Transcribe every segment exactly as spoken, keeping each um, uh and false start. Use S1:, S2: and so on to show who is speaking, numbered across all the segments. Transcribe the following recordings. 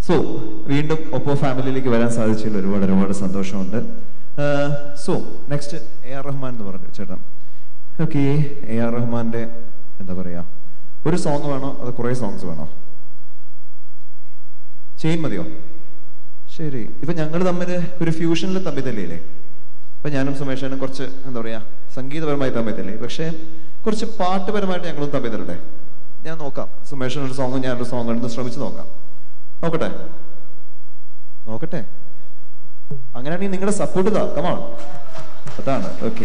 S1: So വീണ്ടും Oppo ഫാമിലിയിലേക്ക് വരാൻ സാധിച്ചതിൽ ഒരുപാട് ഒരുപാട് സന്തോഷമുണ്ട്. So next A R Rahman എന്ന് പറഞ്ഞു ചേട്ടൻ. ഓക്കെ, എ ആർ റഹ്മാന്റെ എന്താ പറയാ, ഒരു സോങ് വേണോ അതോ കുറേ സോങ്സ് വേണോ? ചെയിൻ മതിയോ? ശരി. ഇപ്പൊ ഞങ്ങൾ തമ്മിൽ ഒരു ഫ്യൂഷനിൽ തമ്മിൽ തന്നെയില്ലേ? ഇപ്പൊ ഞാനും സുമേഷനും കുറച്ച് എന്താ പറയാ സംഗീതപരമായി തമ്മിൽ തന്നെ, പക്ഷെ കുറച്ച് പാട്ടുപരമായിട്ട് ഞങ്ങളും തമ്മിൽ തരട്ടെ. ഞാൻ നോക്കാം, സുമേഷനൊരു സോങ് ഞാനൊരു സോങ് എടുത്ത് ശ്രമിച്ചു നോക്കാം. നോക്കട്ടെ നോക്കട്ടെ അങ്ങനെയാണെങ്കിൽ നിങ്ങളുടെ സപ്പോർട്ട് ഇതാ, കമാണ് അതാണ്. Okay,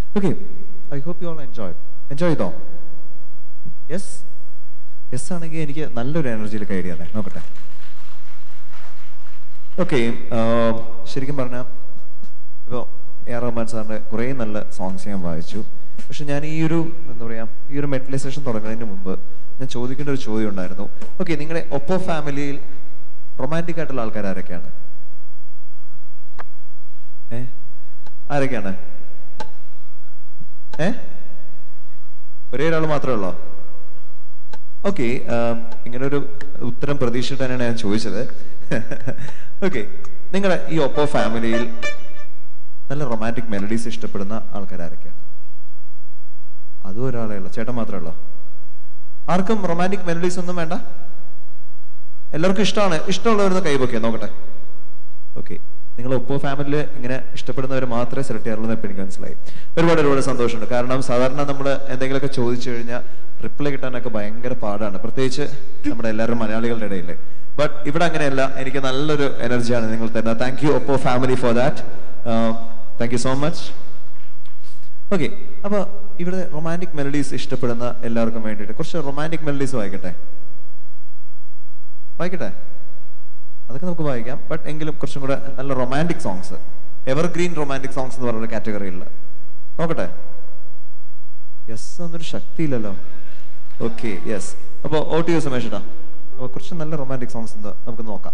S1: okay, I hope you all enjoy enjoy ചെയ്തോ? യെസ് യെസ് ആണെങ്കിൽ എനിക്ക് നല്ലൊരു എനർജിയിൽ കയറിയാലേ, നോക്കട്ടെ. ഓക്കെ, ശരിക്കും പറഞ്ഞാൽ ഇപ്പോൾ എ ആർ റഹ്മാൻ സാറിൻ്റെ കുറേ നല്ല സോങ്സ് ഞാൻ വായിച്ചു. പക്ഷെ ഞാൻ ഈ ഒരു എന്താ പറയുക ഈ ഒരു മെറ്റലൈസേഷൻ തുടങ്ങുന്നതിന് മുമ്പ് ഞാൻ ചോദിക്കേണ്ട ഒരു ചോദ്യം ഉണ്ടായിരുന്നു. ഓക്കെ, നിങ്ങളുടെ ഒപ്പോ ഫാമിലിയിൽ റൊമാൻറ്റിക് ആയിട്ടുള്ള ആൾക്കാർ ആരൊക്കെയാണ്? ഏ ആരൊക്കെയാണ്? ഏ ഒരേ ഒരാൾ മാത്രമേ ഉള്ളോ? ഓക്കെ, ഇങ്ങനൊരു ഉത്തരം പ്രതീക്ഷിച്ചിട്ട് തന്നെയാണ് ഞാൻ ചോദിച്ചത്. ഓക്കെ, നിങ്ങളുടെ ഈ ഒപ്പോ ഫാമിലിയിൽ നല്ല റൊമാൻറ്റിക് മെലഡീസ് ഇഷ്ടപ്പെടുന്ന ആൾക്കാർ ആരൊക്കെയാണ്? അതും ഒരാളേ ഉള്ളൂ, ചേട്ടൻ മാത്രമേ ഉള്ളൂ. ആർക്കും റൊമാൻറ്റിക് മെലഡീസ് ഒന്നും വേണ്ട? എല്ലാവർക്കും ഇഷ്ടമാണ്. ഇഷ്ടമുള്ളവരൊന്ന് കൈപൊക്കിയാ നോക്കട്ടെ. ഓക്കെ, നിങ്ങൾ ഒപ്പോ ഫാമിലിയിൽ ഇങ്ങനെ ഇഷ്ടപ്പെടുന്നവർ മാത്രമേ സെലക്ട് ചെയ്യാറുള്ളൂ എന്ന് എനിക്ക് മനസ്സിലായി. ഒരുപാട് ഒരുപാട് സന്തോഷമുണ്ട്. കാരണം സാധാരണ നമ്മൾ എന്തെങ്കിലുമൊക്കെ ചോദിച്ചു കഴിഞ്ഞാൽ റിപ്ലൈ കിട്ടാനൊക്കെ ഭയങ്കര പാടാണ്, പ്രത്യേകിച്ച് നമ്മുടെ എല്ലാവരും മലയാളികളുടെ ഇടയിൽ. ബട്ട് ഇവിടെ അങ്ങനെയല്ല, എനിക്ക് നല്ലൊരു എനർജിയാണ് നിങ്ങൾ തരുന്നത്. Thank you Oppo family for that. Thank you so much. Okay, അപ്പോൾ ഇവിടെ റൊമാൻറ്റിക് മെലഡീസ് ഇഷ്ടപ്പെടുന്ന എല്ലാവർക്കും വേണ്ടിയിട്ട് കുറച്ച് റൊമാൻറ്റിക് മെലഡീസ് വായിക്കട്ടെ വായിക്കട്ടെ അതൊക്കെ നമുക്ക് വായിക്കാം. ബട്ട് എങ്കിലും കുറച്ചും കൂടെ നല്ല romantic songs, evergreen romantic songs എന്ന് പറയുന്ന കാറ്റഗറിയിൽ നോക്കട്ടെ. യെസ് ഒന്നൊരു ശക്തിയില്ലല്ലോ. Okay, yes. അപ്പോൾ ഓ ടി യു സമേഷട്ടാ, അപ്പോൾ കുറച്ച് നല്ല റൊമാൻറ്റിക് സോങ്സ് എന്താ നമുക്ക് നോക്കാം.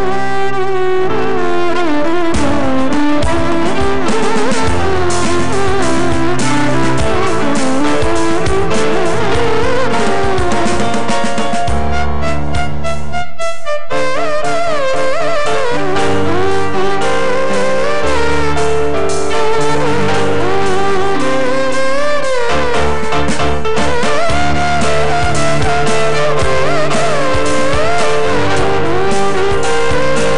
S2: Thank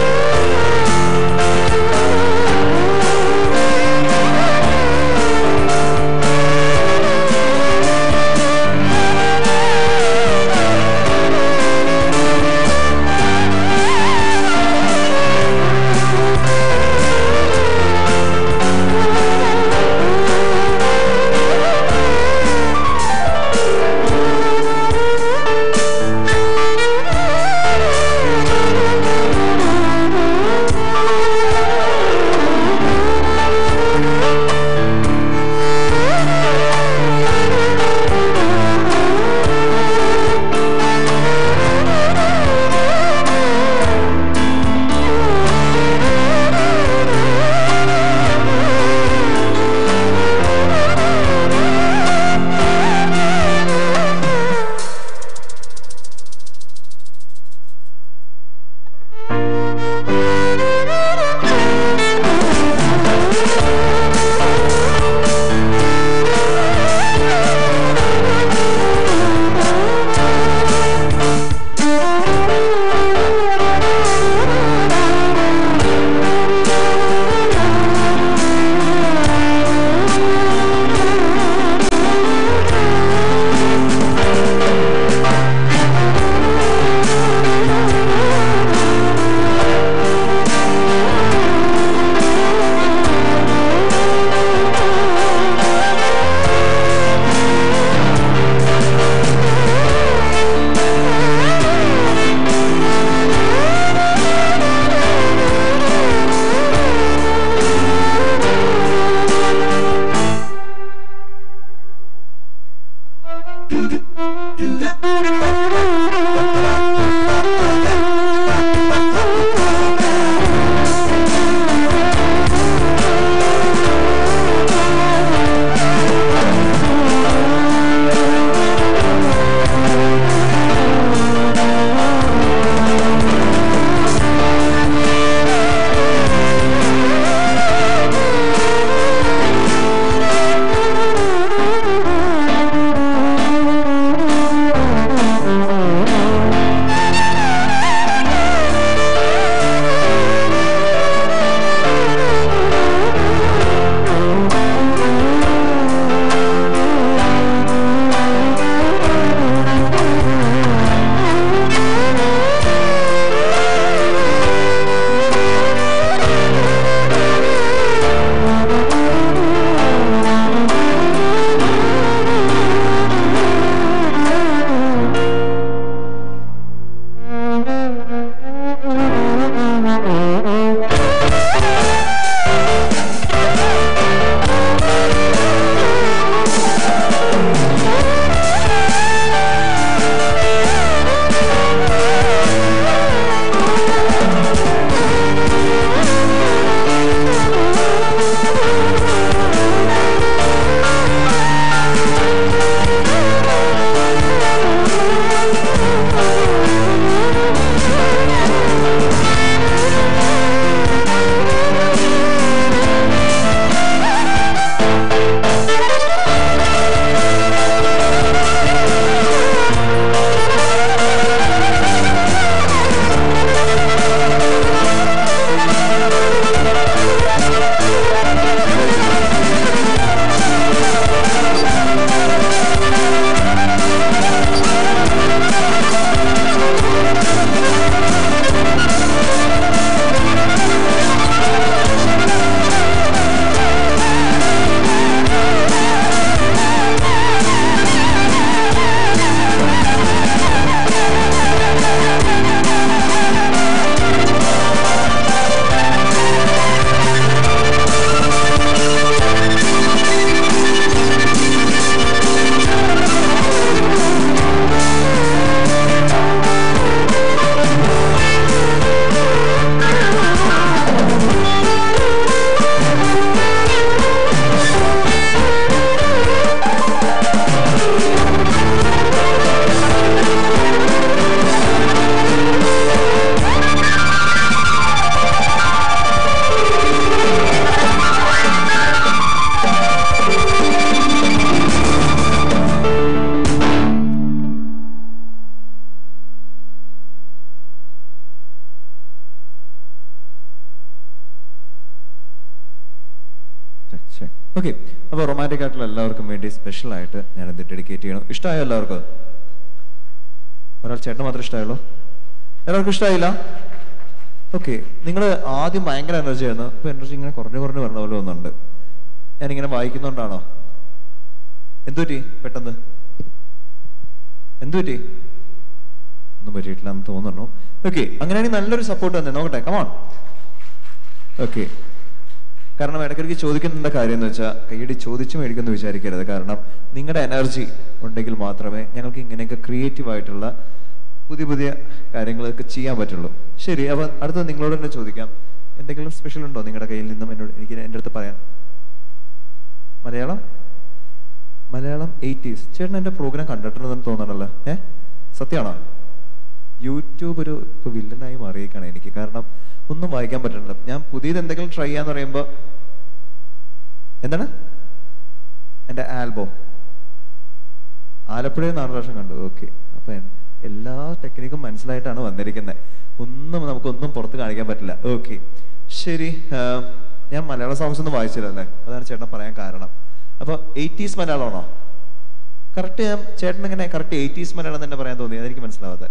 S1: ഓക്കെ, അപ്പോൾ റൊമാൻറ്റിക് ആയിട്ടുള്ള എല്ലാവർക്കും വേണ്ടി സ്പെഷ്യലായിട്ട് ഞാനിത് ഡെഡിക്കേറ്റ് ചെയ്യണം. ഇഷ്ടമായോ എല്ലാവർക്കും? ഒരാൾ ചേട്ടന് മാത്രമേ ഇഷ്ടമായുള്ളൂ? എല്ലാവർക്കും ഇഷ്ടമായില്ല? ഓക്കെ, നിങ്ങൾ ആദ്യം ഭയങ്കര എനർജി ആയിരുന്നു, ഇപ്പോൾ എനർജി ഇങ്ങനെ കുറഞ്ഞു കുറഞ്ഞു വരണ പോലെ ഒന്നുണ്ട്. ഞാനിങ്ങനെ വായിക്കുന്നോണ്ടാണോ? എന്തുപറ്റി പെട്ടെന്ന്? എന്തുപറ്റി? ഒന്നും പറ്റിയിട്ടില്ല എന്ന് തോന്നുന്നു. ഓക്കെ, അങ്ങനെയാണെങ്കിൽ നല്ലൊരു സപ്പോർട്ട് തന്നെ നോക്കട്ടെ. കമോൺ. ഓക്കെ, കാരണം ഇടയ്ക്കിടയ്ക്ക് ചോദിക്കുന്ന കാര്യം എന്ന് വെച്ചാൽ കൈയടി ചോദിച്ചു മേടിക്കുമെന്ന് വിചാരിക്കരുത്. കാരണം നിങ്ങളുടെ എനർജി ഉണ്ടെങ്കിൽ മാത്രമേ ഞങ്ങൾക്ക് ഇങ്ങനെയൊക്കെ ക്രിയേറ്റീവ് ആയിട്ടുള്ള പുതിയ പുതിയ കാര്യങ്ങളൊക്കെ ചെയ്യാൻ പറ്റുള്ളൂ. ശരി, അപ്പം അടുത്തത് നിങ്ങളോട് തന്നെ ചോദിക്കാം, എന്തെങ്കിലും സ്പെഷ്യൽ ഉണ്ടോ നിങ്ങളുടെ കയ്യിൽ നിന്നും എന്നോട് എനിക്ക് എൻ്റെ അടുത്ത് പറയാൻ? മലയാളം മലയാളം എയ്റ്റീസ്. ചേട്ടൻ എൻ്റെ പ്രോഗ്രാം കണ്ടിട്ടുണ്ടെന്ന് തോന്നണല്ലോ. ഏ സത്യമാണോ? യൂട്യൂബ് ഒരു ഇപ്പോൾ വില്ലനായി മാറിയേക്കാണ് എനിക്ക്. കാരണം ഒന്നും വായിക്കാൻ പറ്റുന്നില്ല. ഞാൻ പുതിയത് എന്തെങ്കിലും ട്രൈ ചെയ്യാന്ന് പറയുമ്പോൾ എന്താണ് എൻ്റെ ആൽബം ആലപ്പുഴയിൽ നാല് പ്രാവശ്യം കണ്ടു. ഓക്കെ, അപ്പം എല്ലാ ടെക്നിക്കും മനസ്സിലായിട്ടാണ് വന്നിരിക്കുന്നത്. ഒന്നും നമുക്കൊന്നും പുറത്ത് കാണിക്കാൻ പറ്റില്ല. ഓക്കെ, ശരി. ഞാൻ മലയാളം സോങ്സ് ഒന്നും വായിച്ചില്ലല്ലേ, അതാണ് ചേട്ടൻ പറയാൻ കാരണം. അപ്പോൾ എയ്റ്റീസ് മലയാളമാണോ കറക്റ്റ്? ഞാൻ ചേട്ടൻ എങ്ങനെ കറക്റ്റ് എയ്റ്റീസ് മലയാളം തന്നെ പറയാൻ തോന്നി? അതെനിക്ക് മനസ്സിലാവാതെ.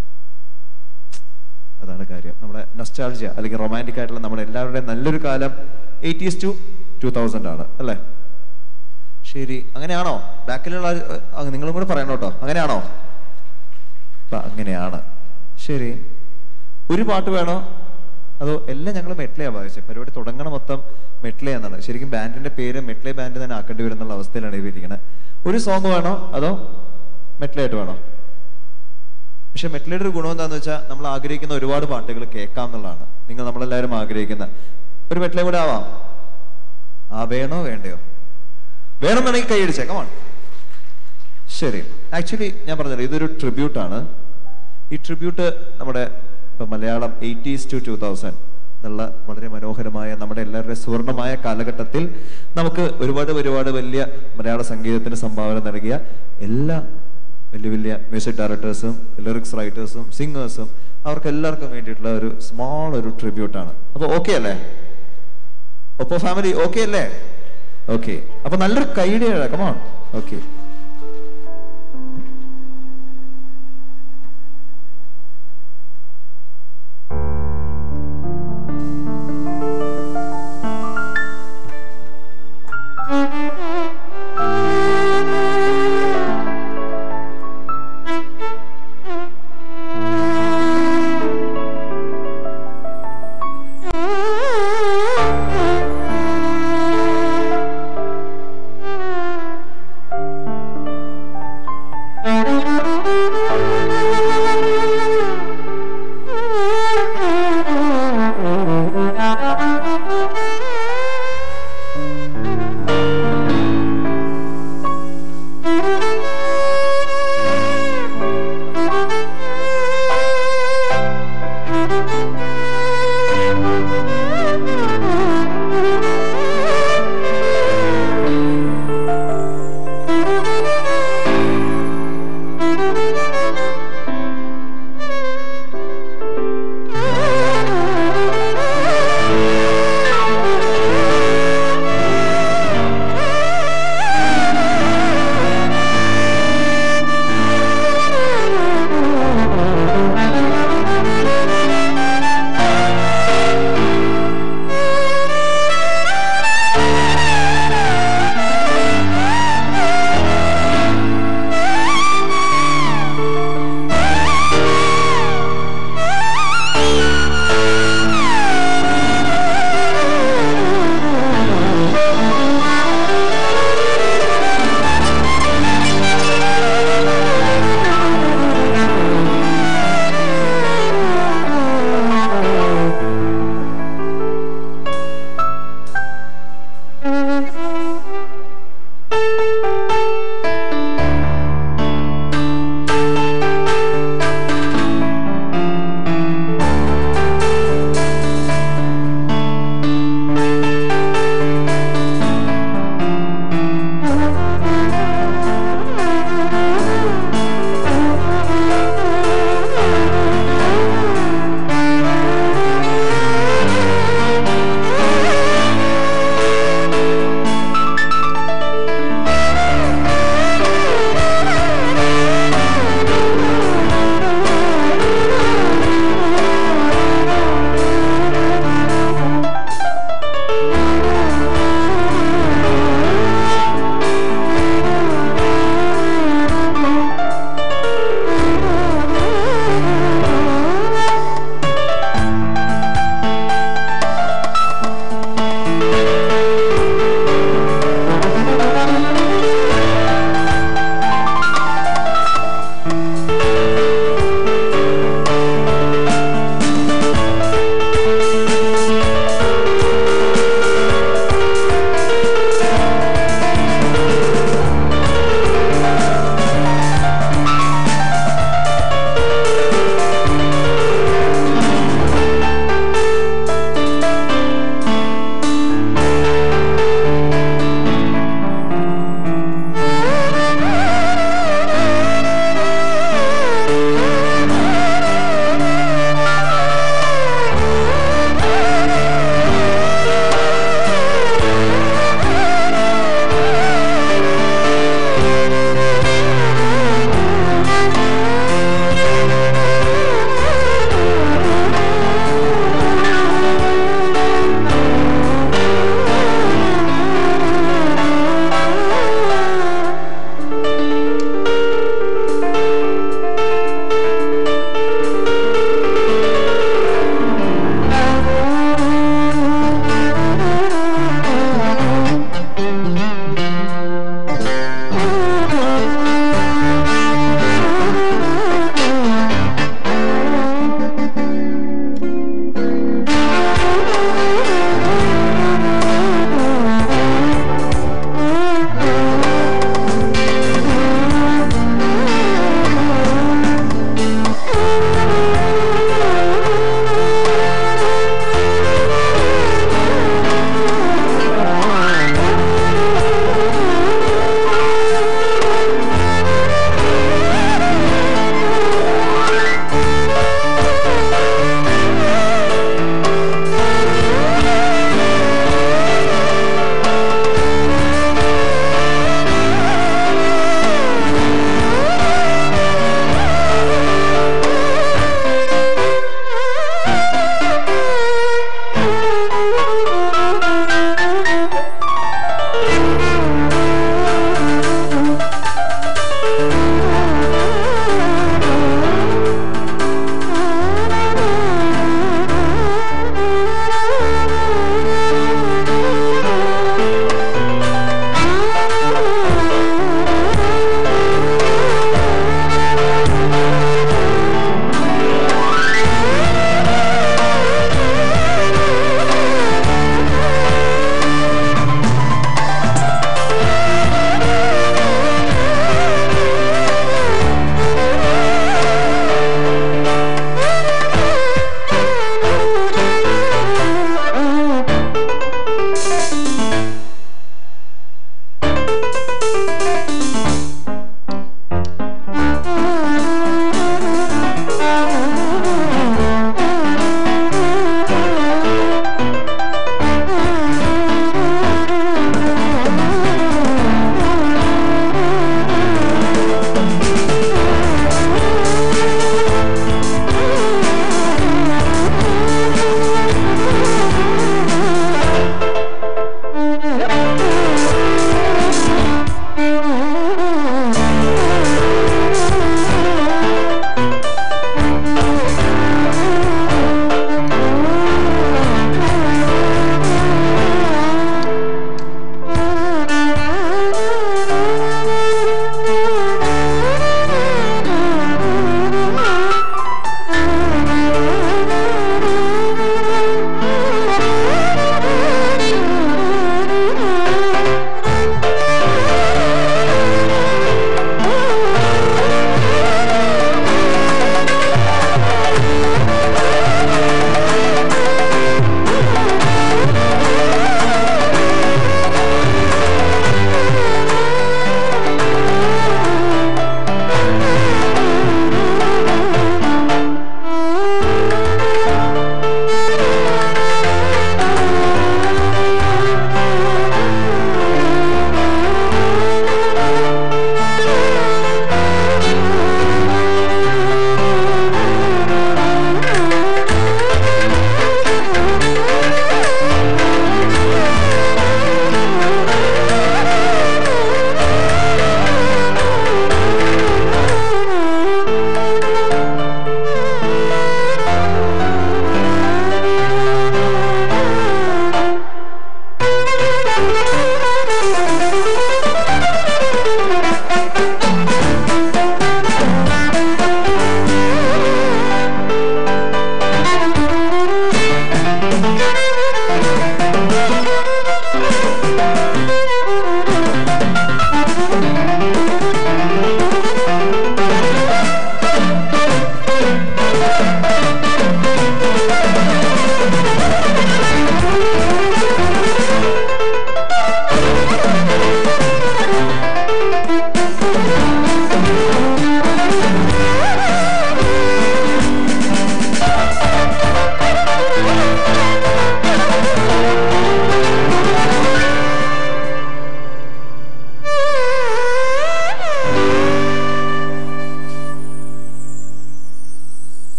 S1: അതാണ് കാര്യം. നമ്മുടെ നൊസ്റ്റാൾജിയ അല്ലെങ്കിൽ റൊമാൻറ്റിക് ആയിട്ടുള്ള നമ്മുടെ എല്ലാവരുടെയും നല്ലൊരു കാലം എയ്റ്റീസ് ടു ടൂ തൗസൻഡ് ആണ് അല്ലേ? ശരി, അങ്ങനെയാണോ? ബാക്കിലുള്ള നിങ്ങളും കൂടെ പറയണം കേട്ടോ. അങ്ങനെയാണോ? അങ്ങനെയാണ്. ശരി, ഒരു പാട്ട് വേണോ അതോ എല്ലാം ഞങ്ങൾ മെറ്റ്ലയാണ് വായിച്ചത്? പരിപാടി തുടങ്ങണ മൊത്തം മെറ്റ്ലേ എന്നാണ്. ശരിക്കും ബാൻഡിന്റെ പേര് മെറ്റ്ലേ ബാൻഡ് തന്നെ ആക്കേണ്ടി വരുന്നുള്ള അവസ്ഥയിലാണ് ഇവരിക്കുന്നത്. ഒരു സോങ് വേണോ അതോ മെറ്റ്ലേ ആയിട്ട് വേണോ? പക്ഷെ മെറ്റ്ലയുടെ ഒരു ഗുണം എന്താണെന്ന് വെച്ചാൽ നമ്മൾ ആഗ്രഹിക്കുന്ന ഒരുപാട് പാട്ടുകൾ കേൾക്കാം എന്നുള്ളതാണ്. നിങ്ങൾ നമ്മളെല്ലാവരും ആഗ്രഹിക്കുന്ന ഒരു മെറ്റ്ലേ കൂടെ ആവാം. ആ വേണോ വേണ്ടയോ? വേണമെന്നുണ്ടെങ്കിൽ കൈ അടിച്ചേക്കാം. ശരി, ആക്ച്വലി ഞാൻ പറഞ്ഞത് ഇതൊരു ട്രിബ്യൂട്ടാണ്. ഈ ട്രിബ്യൂട്ട് നമ്മുടെ ഇപ്പം Malayalam eighties to two thousand എന്നുള്ള വളരെ മനോഹരമായ നമ്മുടെ എല്ലാവരുടെയും സുവർണമായ കാലഘട്ടത്തിൽ നമുക്ക് ഒരുപാട് ഒരുപാട് വലിയ മലയാള സംഗീതത്തിന് സംഭാവന നൽകിയ എല്ലാ വലിയ വലിയ മ്യൂസിക് ഡയറക്ടേഴ്സും ലിറിക്സ് റൈറ്റേഴ്സും സിംഗേഴ്സും അവർക്ക് എല്ലാവർക്കും വേണ്ടിയിട്ടുള്ള ഒരു സ്മോൾ ഒരു ട്രിബ്യൂട്ടാണ്. അപ്പോൾ ഓക്കെ അല്ലേ? ഒപ്പോ ഫാമിലി ഓക്കെ അല്ലേ? ഓക്കെ, അപ്പൊ നല്ലൊരു കൈഡിയാണ്. Come on. Okay,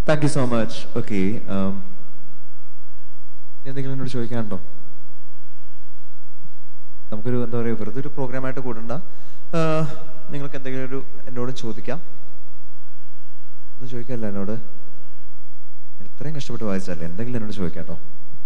S1: thank you so much. Okay, എന്തെങ്കിലും എന്നോട് ചോദിക്കാനുണ്ടോ? നമുക്കൊരു എന്താ പറയുക, വെറുതെ ഒരു പ്രോഗ്രാമായിട്ട് കൂടണ്ട. നിങ്ങൾക്ക് എന്തെങ്കിലും ഒരു എന്നോട് ചോദിക്കാം. ഒന്നും ചോദിക്കാമല്ലോ എന്നോട്, എത്രയും കഷ്ടപ്പെട്ട് വായിച്ചല്ലേ, എന്തെങ്കിലും എന്നോട് ചോദിക്കാം കേട്ടോ.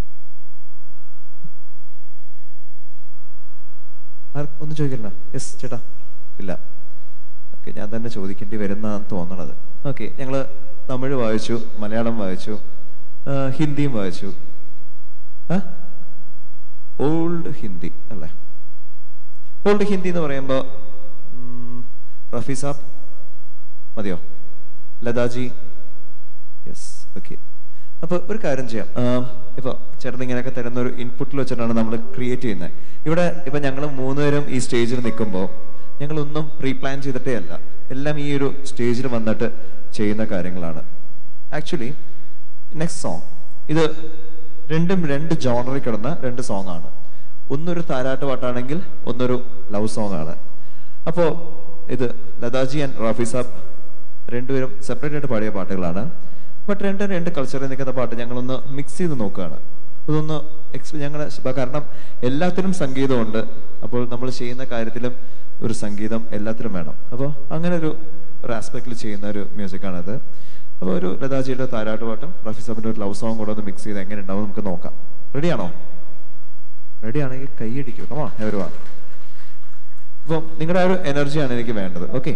S1: ഒന്നും ചോദിക്കില്ല? യെസ് ചേട്ടാ. ഇല്ല, ഓക്കെ, ഞാൻ തന്നെ ചോദിക്കേണ്ടി വരുന്നതാണെന്ന് തോന്നണത്. ഓക്കെ, ഞങ്ങൾ തമിഴ് വായിച്ചു, മലയാളം വായിച്ചു, ഹിന്ദിയും വായിച്ചു. ആ ഓൾഡ് ഹിന്ദി അല്ലേ? ഓൾഡ് ഹിന്ദി എന്ന് പറയുമ്പോൾ റഫി സാബ് മതിയോ? ലതാജി? Yes, okay. അപ്പോൾ ഒരു കാര്യം ചെയ്യാം. ഇപ്പോൾ ചേട്ടൻ ഇങ്ങനെയൊക്കെ തരുന്ന ഒരു ഇൻപുട്ടിൽ വെച്ചിട്ടാണ് നമ്മൾ ക്രിയേറ്റ് ചെയ്യുന്നത്. ഇവിടെ ഇപ്പം ഞങ്ങൾ മൂന്നുപേരും ഈ സ്റ്റേജിൽ നിൽക്കുമ്പോൾ ഞങ്ങളൊന്നും പ്രീ പ്ലാൻ ചെയ്തിട്ടേ അല്ല, എല്ലാം ഈ ഒരു സ്റ്റേജിൽ വന്നിട്ട് ചെയ്യുന്ന കാര്യങ്ങളാണ്. ആക്ച്വലി നെക്സ്റ്റ് സോങ്, ഇത് രണ്ടും രണ്ട് ജോണറിൽ കിടന്ന രണ്ട് സോങ് ആണ്. ഒന്നൊരു താരാട്ട് പാട്ടാണെങ്കിൽ ഒന്നൊരു ലവ് സോങ് ആണ്. അപ്പോൾ ഇത് ലതാജി ആൻഡ് റാഫി സാബ് രണ്ടുപേരും സെപ്പറേറ്റ് ആയിട്ട് പാടിയ പാട്ടുകളാണ്. ബട്ട് രണ്ട് രണ്ട് കൾച്ചറിൽ നിൽക്കുന്ന പാട്ട് ഞങ്ങളൊന്ന് മിക്സ് ചെയ്ത് നോക്കുകയാണ്. ഇതൊന്ന് എക്സ്പ ഞങ്ങൾ കാരണം എല്ലാത്തിനും സംഗീതമുണ്ട്. അപ്പോൾ നമ്മൾ ചെയ്യുന്ന കാര്യത്തിലും ഒരു സംഗീതം എല്ലാത്തിലും വേണം. അപ്പോൾ അങ്ങനെ ഒരു ഒരു ആസ്പെക്റ്റിൽ ചെയ്യുന്ന ഒരു മ്യൂസിക്കാണിത്. അപ്പോൾ ഒരു ലതാജിയുടെ താരാട്ട് പാട്ടും റാഫി സാബിൻ്റെ ഒരു ലവ് സോങ് കൂടെ ഒന്ന് മിക്സ് ചെയ്ത് എങ്ങനെ ഉണ്ടാവും നമുക്ക് നോക്കാം. റെഡിയാണോ? റെഡി ആണെങ്കിൽ കൈയടിക്കും. കമാ എവരിവൺ. അപ്പം നിങ്ങളുടെ ആ ഒരു എനർജിയാണ് എനിക്ക് വേണ്ടത്. ഓക്കെ,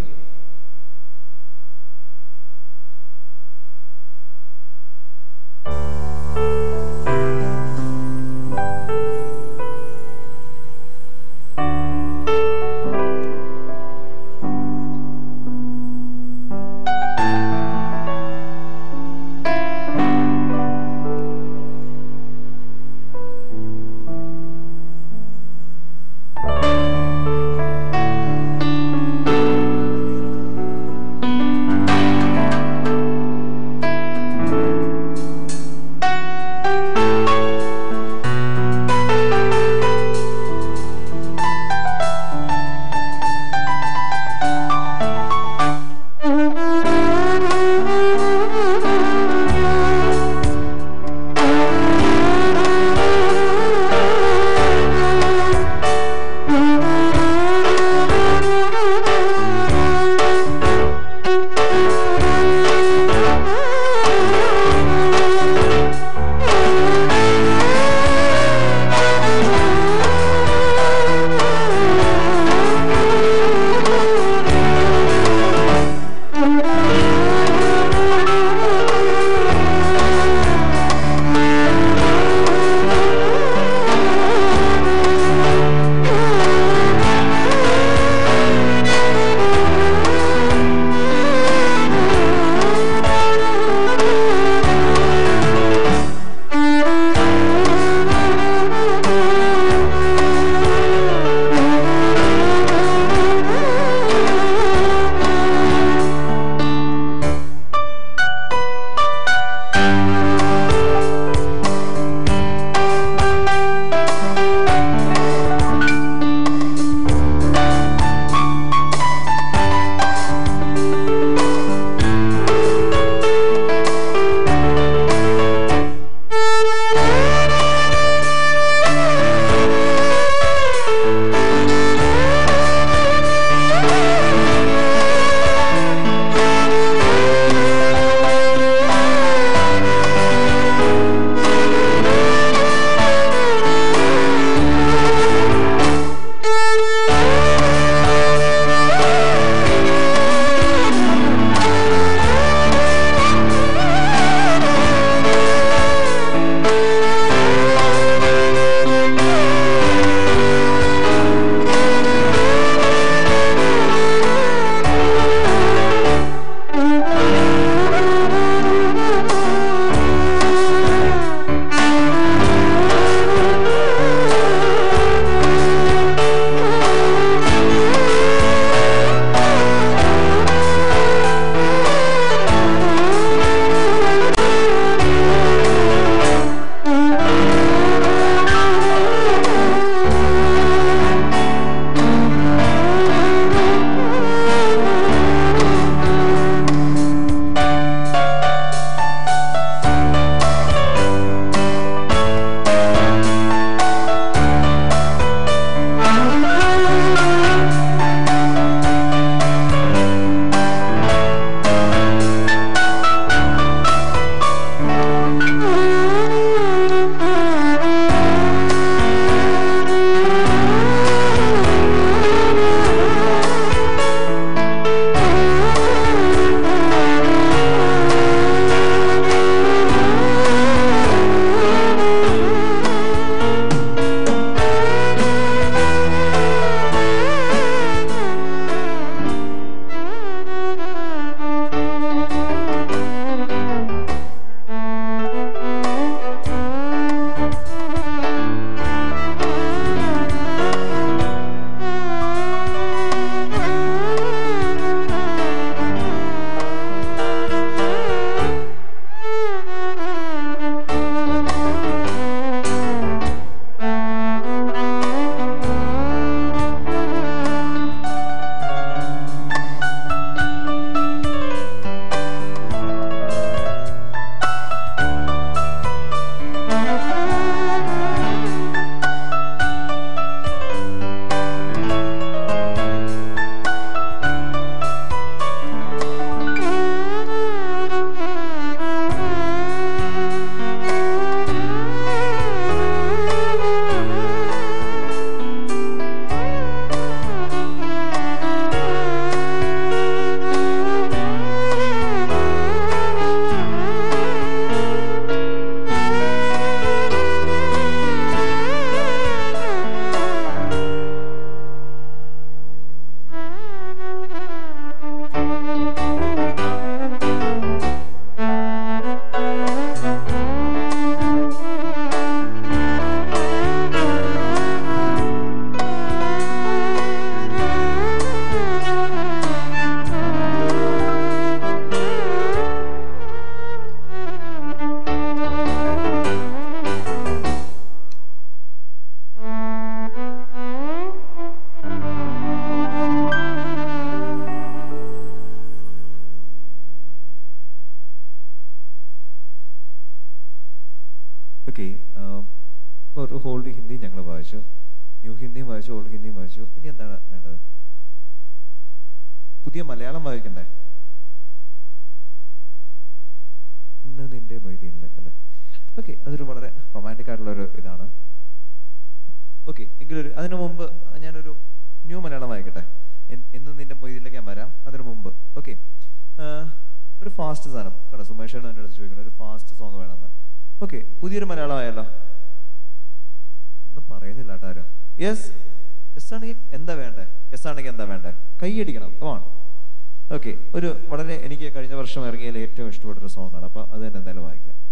S1: ഓക്കെ, ഇപ്പോൾ ഒരു ഓൾഡ് ഹിന്ദി ഞങ്ങൾ വായിച്ചു, ന്യൂ ഹിന്ദിയും വായിച്ചു, ഓൾഡ് ഹിന്ദിയും വായിച്ചു. ഇനി എന്താണ് വേണ്ടത്? പുതിയ മലയാളം വായിക്കണ്ടേ? ഇന്ന് നിന്റെ മൊയ്തീനില് അല്ലേ? ഓക്കെ, അതൊരു വളരെ റൊമാൻറ്റിക് ആയിട്ടുള്ളൊരു ഇതാണ്. ഓക്കെ, എങ്കിലൊരു അതിനു മുമ്പ് ഞാനൊരു ന്യൂ മലയാളം വായിക്കട്ടെ. ഇന്ന് നിന്റെ മൊയ്തീനിലേക്ക് ഞാൻ വരാം. അതിനു മുമ്പ് ഓക്കെ, ഒരു ഫാസ്റ്റ് സാധനം കേട്ടോ. സുമേഷാണ് എൻ്റെ അടുത്ത് ചോദിക്കണം ഒരു ഫാസ്റ്റ് സോങ് വേണമെന്ന്. ഓക്കെ, പുതിയൊരു മലയാളം ആയല്ലോ. ഒന്നും പറയുന്നില്ല കേട്ടോ ആരും. യെസ് യെസ് ആണെങ്കിൽ എന്താ വേണ്ടേ? യെസ് ആണെങ്കിൽ എന്താ വേണ്ടേ? കൈയടിക്കണം. കമോൺ. ഓക്കെ, ഒരു വളരെ എനിക്ക് കഴിഞ്ഞ വർഷം ഇറങ്ങിയതിൽ ഏറ്റവും ഇഷ്ടപ്പെട്ടൊരു സോങ്ങാണ്. അപ്പോൾ അത് തന്നെ എന്തായാലും വായിക്കാം.